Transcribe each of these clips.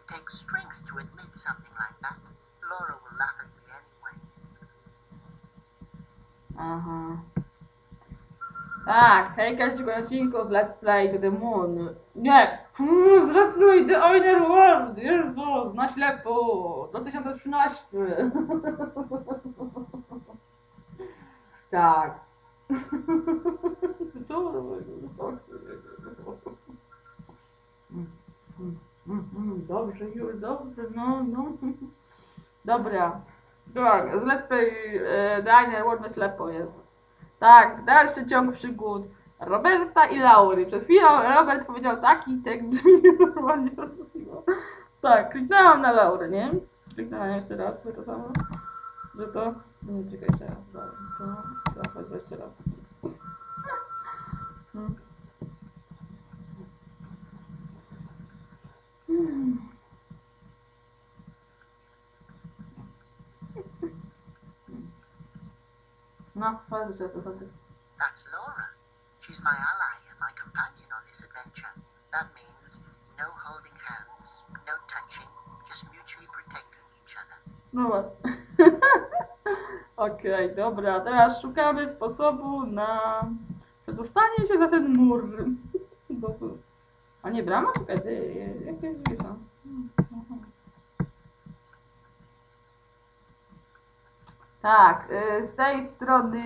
It takes strength to admit something like that. Laura will laugh at me anyway. Aha. Tak, hejka trzeciego odcinku z Let's Play to the Moon. Nie! Z Let's Play The Inner World! Jezus, na ślepo! 2013! Tak. Dobrze, już dobrze, no. Dobra. Tak, z Let's Play The Inner World na ślepo jest. Tak, dalszy ciąg przygód Roberta i Laury. Przed chwilą Robert powiedział taki tekst, że mnie normalnie rozbawiło. Tak, kliknęłam na Laurę, nie? Kliknęłam jeszcze raz, bo to samo. Że to... Nie, czekaj, jeszcze raz. To chodź jeszcze raz. No, bardzo często są te... That's Laura. She's my ally and my companion on this adventure. That means no holding hands, no touching, just mutually protecting each other. No właśnie. Okej, dobra, teraz szukamy sposobu na przedostanie się za ten mur. A nie brama? Czekaj, jakieś drzwi są. Tak, z tej strony...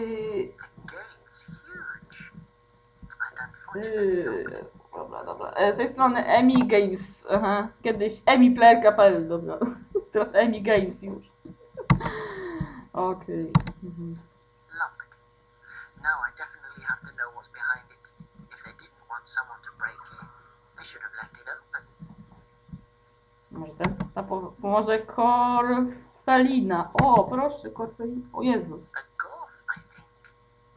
Dobra. Z tej strony EmiiGames. Aha. Kiedyś EmiPlayer.pl, dobra. Teraz EmiiGames już. Okej. Locked. Now I definitely have to know what's behind it. If they didn't want someone to break in, they should have left it open. Może ta pomoże Gorfelina. O, proszę, Gorfelina. O Jezus. A golf, I think.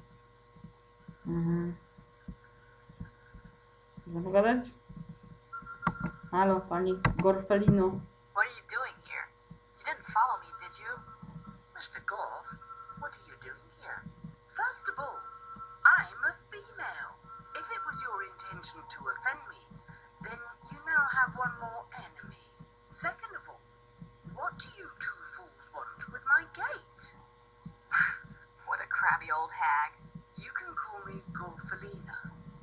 Można pogadać? Halo, pani Gorfelino. What are you doing here? You didn't follow me, did you? Mr. Golf, what are you doing here? First of all, I'm a female. If it was your intention to offend me, then you now have one more enemy. Second of all, what do you two fools want with my gate? What a crabby old hag. You can call me Gorfelina.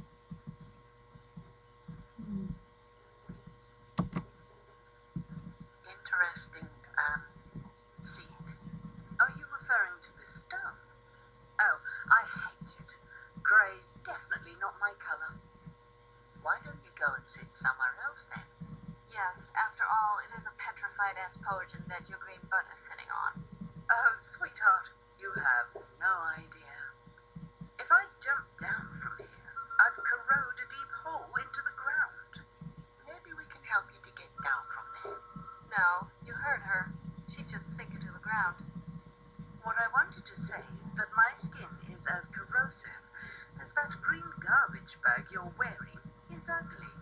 Interesting, seed. Are you referring to the stone? Oh, I hate it. Grey's definitely not my color. Why don't you go and sit somewhere else then? Yes, after all, it is a petrified-ass potion that your green butt is sitting on. Oh, sweetheart, you have no idea. If I jump down from here, I'd corrode a deep hole into the ground. Maybe we can help you to get down from there. No, you heard her. She'd just sink into the ground. What I wanted to say is that my skin is as corrosive as that green garbage bag you're wearing is ugly.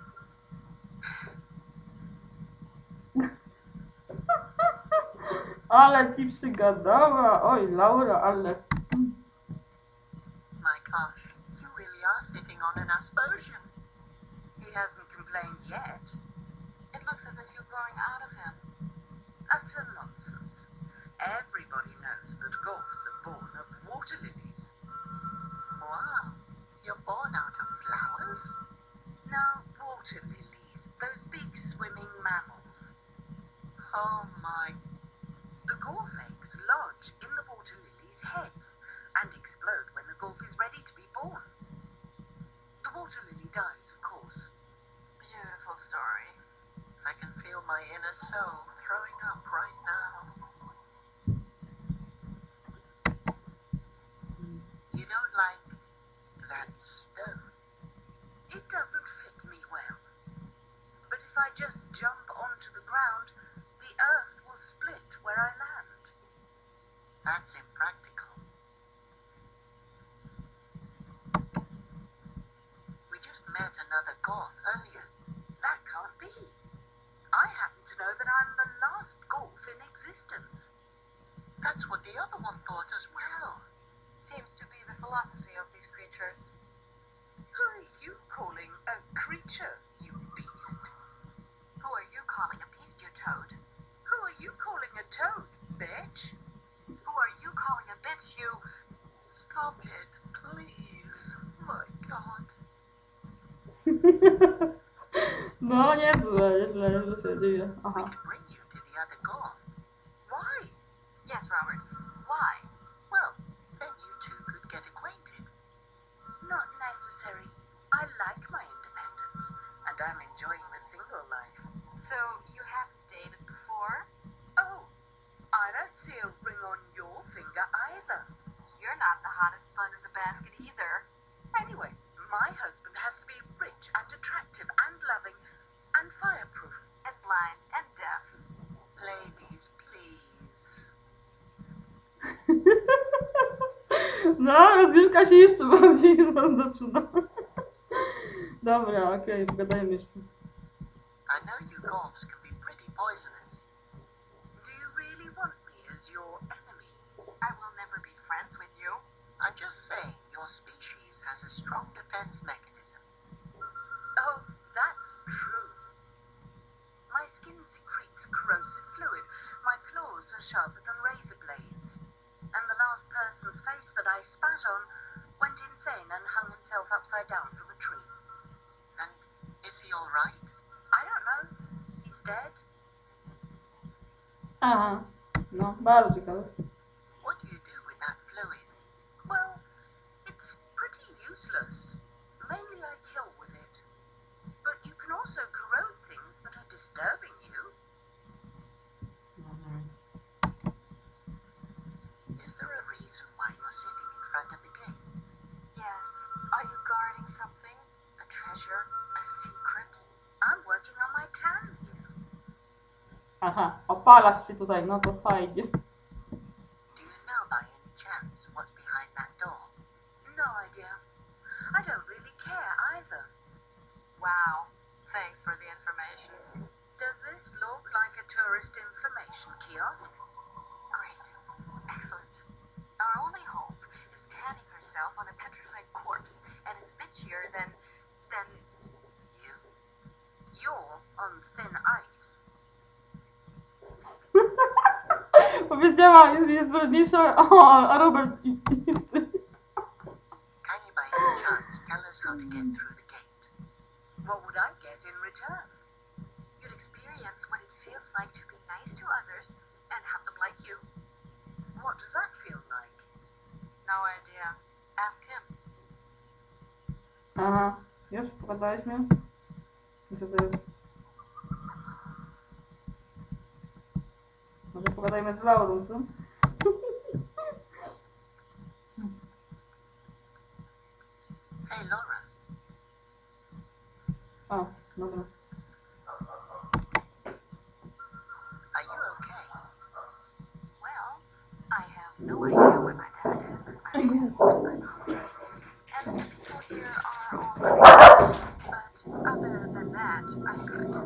Ale ci przygadała. Oj, Laura, ale... My gosh, you really are sitting on an aspersion. He hasn't complained yet. It looks as if you're growing out of him. Utter nonsense. Everybody knows that golfs are born of water lilies. Wow, you're born out of flowers? No, water lilies. Those big swimming mammals. Oh my... The golf eggs lodge in the water lilies' heads and explode when the golf is ready to be born. The water lily dies, of course. Beautiful story. I can feel my inner soul throwing up right now. You don't like that stone? It doesn't fit me well. But if I just jump onto the ground, the earth will split where I land. That's impractical. We just met another golf earlier. That can't be. I happen to know that I'm the last golf in existence. That's what the other one thought as well. Seems to be the philosophy of these creatures. Who are you calling a creature, you beast? Who are you calling a beast, you promise you. Stop it, please. My God. No niezłe, źle się dzieje. We Aha. can bring you to the other golf. Why? Yes, Robert. Why? Well, then you two could get acquainted. Not necessary. I like my independence, and I'm enjoying the single life. So, you haven't dated before? Oh, I don't see a ring on your finger either. You're not the hottest bun in the basket either. Anyway, my husband has to be rich and attractive and loving and fireproof and blind and deaf. Ladies, please. No, rozgrywka się jeszcze bardziej zaczyna. Dobra, okej, pogadajmy jeszcze. I know you golfs can be pretty poisonous. Do you really want me as your enemy? I will never be friends with you. I'm just saying your species has a strong defense mechanism. Oh, that's true. My skin secretes a corrosive fluid. My claws are sharper than razor blades. And the last person's face that I spat on went insane and hung himself upside down from a tree. And is he all right? I don't know. He's dead. Aha, no, bardzo ciekawe. What do you do with that fluid? Well, it's pretty useless. Mainly I kill with it. But you can also corrode things that are disturbing you. Is there a reason why you're sitting in front of the gate? Yes. Are you guarding something? A treasure? A secret? I'm working on my tan here. Aha, opalasz się tutaj, no to fajnie. Do you know by any chance what's behind that door? No idea. I don't really care either. Wow. Thanks for the information. Does this look like a tourist information kiosk? Great. Excellent. Our only hope is tanning herself on a petrified corpse and is bitchier than You? you're on thin ice. Powiedziała, jest ważniejsza, a Robert i ty. Can you by any chance tell us how to get through the gate? What would I get in return? You'd experience what it feels like to be nice to others and have them like you. What does that feel like? No idea. Ask him. Aha, już pogadałeś mnie? I co to jest? Może pogadajmy z Laurą, co? Hey, Laura. O, dobra. Are you okay? Well, I have no idea where my dad is. Yes. And the people here are all right. But other than that, I'm good.